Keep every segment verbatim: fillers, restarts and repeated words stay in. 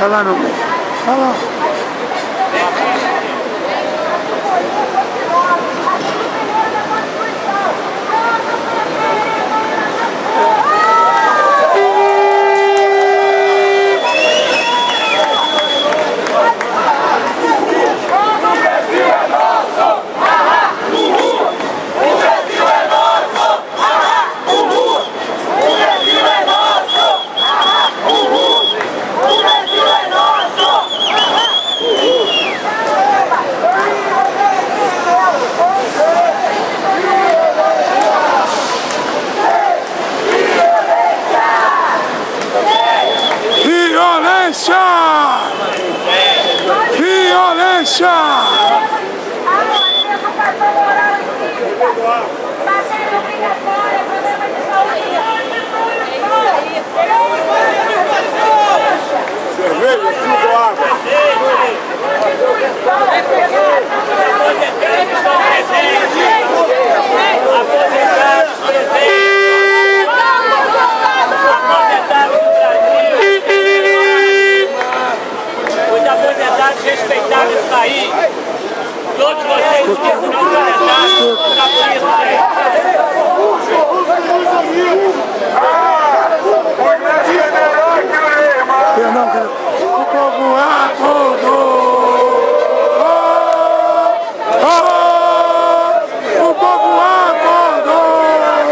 Vai lá no meio. Vai lá. Violência! Violência! Cerveja, suco, água. Os aposentados respeitaram esse país. Todos vocês que serão aposentados na polícia. O povo acordou. Oh, oh, o povo acordou.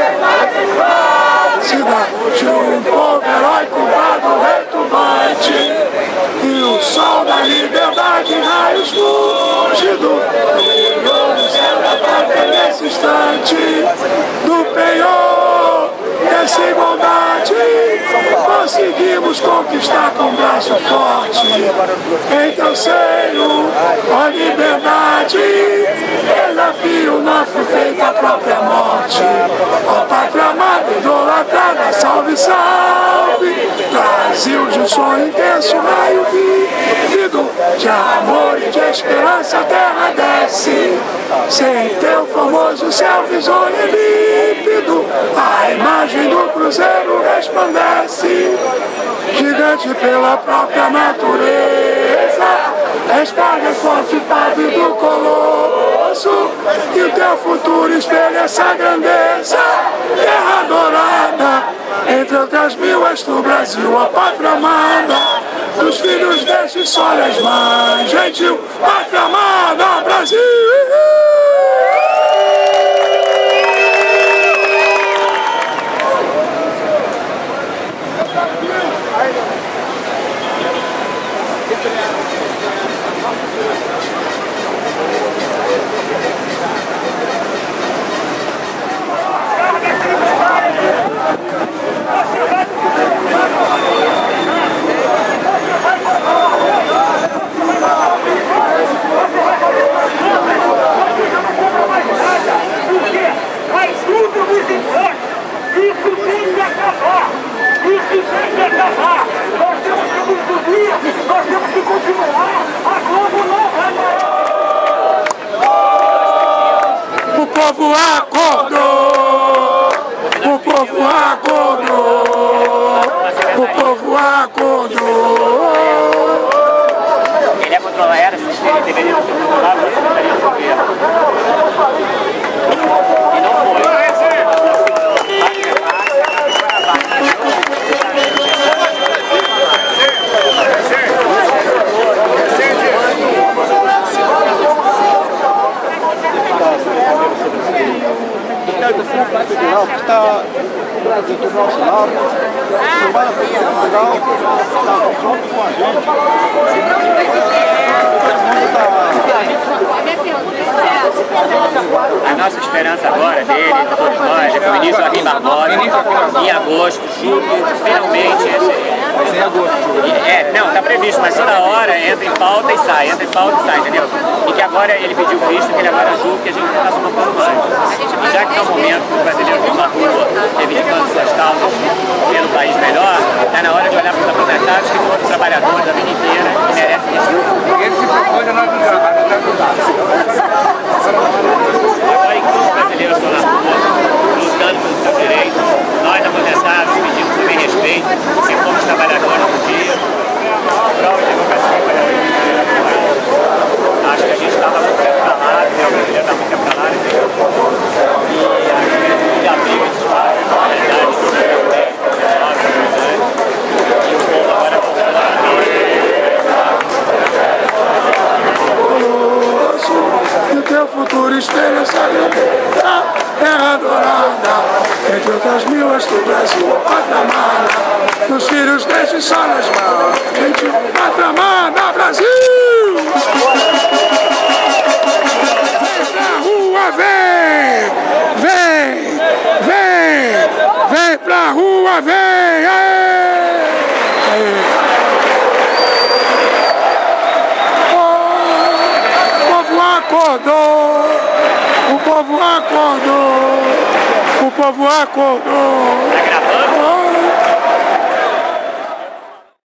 Cidade de um povo heróico, brado, retumbante. E o sol da liberdade em raios fúlgidos brilhou no céu da pátria nesse instante do penhor dessa igualdade. Conseguimos conquistar com braço forte em teu seio, ó liberdade. Desafio nosso feito a própria morte. Ó pátria amada, idolatrada, salve, salve. Brasil de um sonho intenso, raio vívido de amor e de esperança, a terra desce. Sem teu famoso céu risonho e límpido, a imagem do cruzeiro resplandece. Gigante pela própria natureza, espalha forte pávido colosso, e o teu futuro espelha essa grandeza. Terra dourada, entre outras mil és tu, Brasil, a pátria amada. Dos filhos deste sol és mais gentil, pátria amada, Brasil. Mas tudo nos importa. Isso tem que acabar. Isso tem que acabar. Nós temos que nos unir. Nós temos que continuar. A Globo não vai parar. O povo acordou. O povo acordou. O povo acordou. Ele é controlar a AERUS, ele deveria ser controlado pela Secretaria do Governo. E não foi. Federal que está no Brasil, do nosso lado, vai na Federal, está junto com a gente. A nossa esperança agora dele, de todos nós, é que o ministro Joaquim Barbosa, em agosto, julho, finalmente esse... Em agosto. É, não, está previsto, mas toda hora entra em pauta e sai, entra em pauta e sai, entendeu? E que agora ele pediu visto, que ele agora julga que a gente não está suportando mais. E já que está o momento que o brasileiro está na rua, reivindicando suas causas pelo país melhor, está na hora de olhar para os aposentados que foram trabalhadores a vida inteira e merecem isso. Ele se propôs a nós ajudar, mas ajudar. Agora, enquanto os brasileiros estão na rua, lutando pelos seus direitos, nós aposentados pedimos também respeito, porque fomos trabalhadores do dia. gente pra tramar na Brasil! Vem pra rua, vem! Vem! Vem! Vem pra rua, vem! Aê! Aê! Oh, o povo acordou! O povo acordou! O povo acordou!